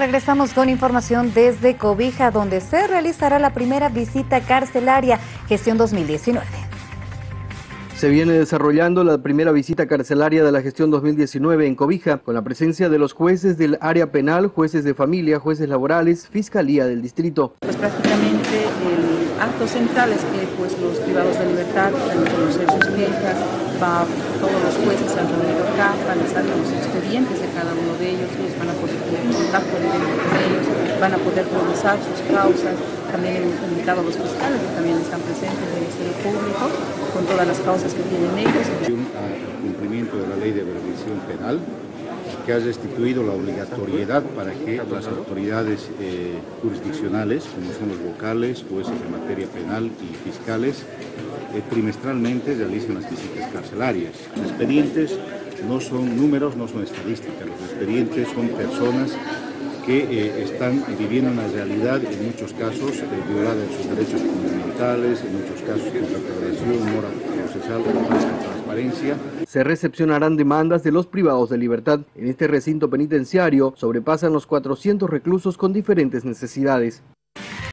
Regresamos con información desde Cobija, donde se realizará la primera visita carcelaria Gestión 2019. Se viene desarrollando la primera visita carcelaria de la gestión 2019 en Cobija, con la presencia de los jueces del área penal, jueces de familia, jueces laborales, Fiscalía del Distrito. Pues prácticamente el acto central es que pues, los privados de libertad van a conocer sus quejas, todos los jueces se han reunido acá, van a saber los expedientes de cada uno de ellos van a poder tener contacto directo con ellos, van a poder revisar sus causas. También hemos invitado a los fiscales que también están presentes del Ministerio Público con todas las causas que tienen ellos. Al cumplimiento de la ley de revisión penal, que ha restituido la obligatoriedad para que las autoridades jurisdiccionales, como son los vocales, jueces de materia penal y fiscales, trimestralmente realicen las visitas carcelarias. Los expedientes no son números, no son estadísticas, los expedientes son personas que están viviendo una realidad, en muchos casos, violada en sus derechos fundamentales, en muchos casos con recaudación, mora procesal, falsa transparencia. Se recepcionarán demandas de los privados de libertad. En este recinto penitenciario sobrepasan los 400 reclusos con diferentes necesidades.